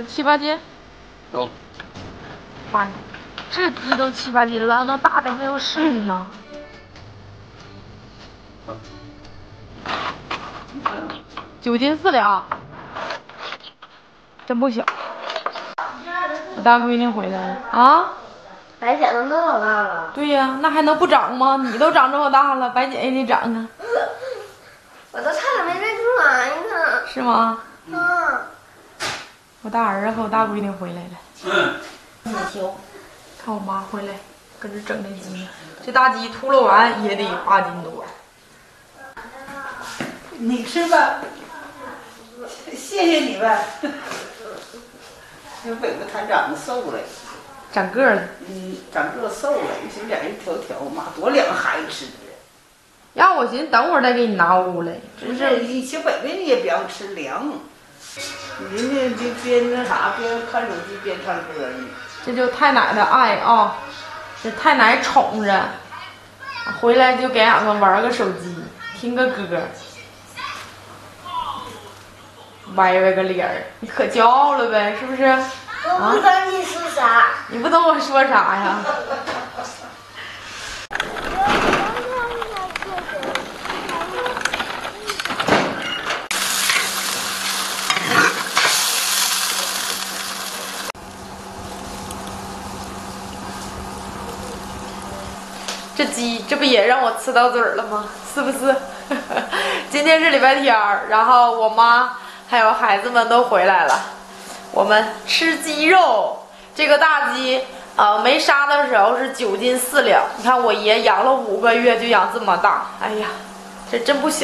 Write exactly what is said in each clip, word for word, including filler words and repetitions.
有七八斤。 有。 妈呀，这鸡都七八斤了，那大的还有十斤呢。九斤四两，真不小。我大闺女回来了啊。 白姐都那老大了。 对呀，那还能不长吗？你都长这么大了，白姐也得长啊。 我都差点没认出来呢。 是吗？ 嗯。 我大儿子和我大闺女回来了。 嗯。 你挑。 看我妈回来，跟着整这鸡呢。这大鸡秃噜完也得八斤多。 你吃吧，谢谢你吧。这尾巴它长得瘦了。 长个儿了， 嗯，长个儿瘦了，一小脸一条条，妈多两个孩子吃的。 让我寻思等会儿再给你拿屋来， 不是，你小北北你也不要吃凉，人家就边那啥边看手机边唱歌呢。 这就太奶的爱啊，这太奶宠着，回来就给俺们玩个手机，听个歌，歪歪个脸儿，你可骄傲了呗，是不是？ 我不知道你说啥， 你不懂我说啥呀？这鸡这不也让我吃到嘴儿了吗？是不是？今天是礼拜天儿，然后我妈还有孩子们都回来了。 我们吃鸡肉，这个大鸡啊、呃，没杀的时候是九斤四两。你看我爷养了五个月就养这么大，哎呀，这真不小。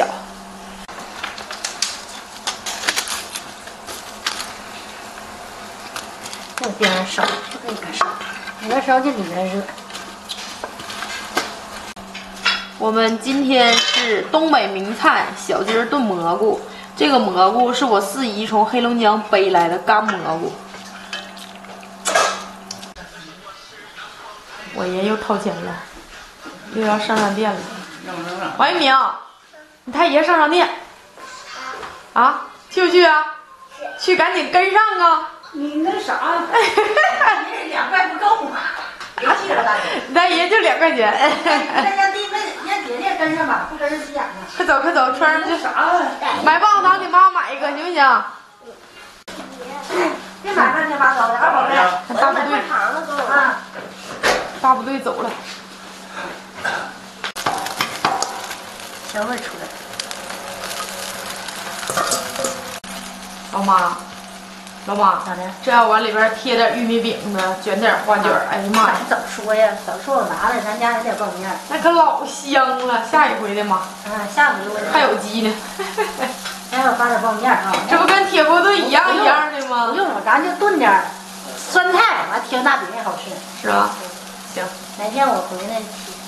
那边上烧，这个应该烧，里边烧就里边热。 我们今天是东北名菜小鸡炖蘑菇。 这个蘑菇是我四姨从黑龙江背来的干蘑菇。我爷又掏钱了，又要上上店了。王一鸣，你太爷上上店啊？去不去啊？去，赶紧跟上啊！ 你那啥，你两块不够吗？别去了，大姐。 你大爷就两块钱。 那让弟妹让姐姐跟上吧，不跟上急眼了。 快走快走，穿上去。 啥？ 买棒糖，你帮我买一个行不行？ 别买乱七八糟的，二宝贝。 大部队糖了都啊， 大部队走了。 香味出来。 老妈。 老妈， 咋的？ 这要往里边贴点玉米饼子，卷点花卷，哎呀妈呀！ 早说呀，早说我拿来，咱家还得苞面。 那可老香了，下一回的嘛。 嗯，下回我还有鸡呢。 还要发点苞面啊。 这不跟铁锅炖一样一样的吗？ 不用了，咱就炖点酸菜，完添大饼也好吃。 是吧？行。 哪天我回来，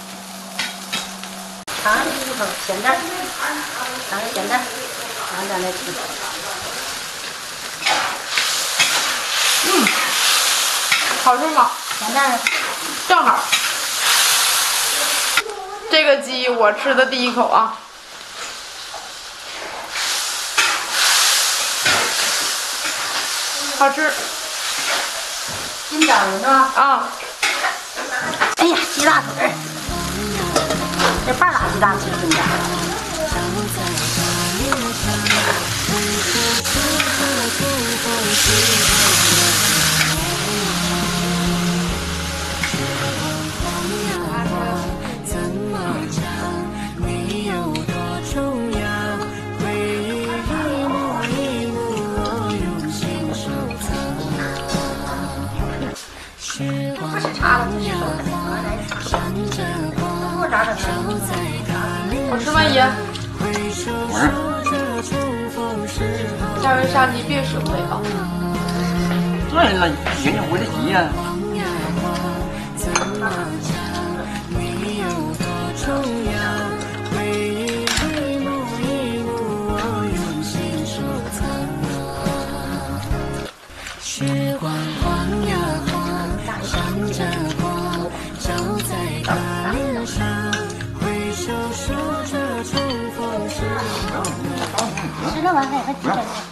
尝尝一口咸蛋，尝尝咸蛋，然后咱再吃。 嗯，好吃吗？ 咸蛋正好。这个鸡我吃的第一口啊，好吃。 金枣的是吧？ 啊。 哎呀，鸡大腿儿，这半拉鸡大腿真的。 不吃茶了，不吃手了，完来吃。给我炸整的。 好吃吗，爷？下回杀鸡别舍不得啊。 那人了，人家回来急呀。 时光晃呀晃，闪着光，照在他脸上，挥手说着重逢时光。 吃了完还还几点钟？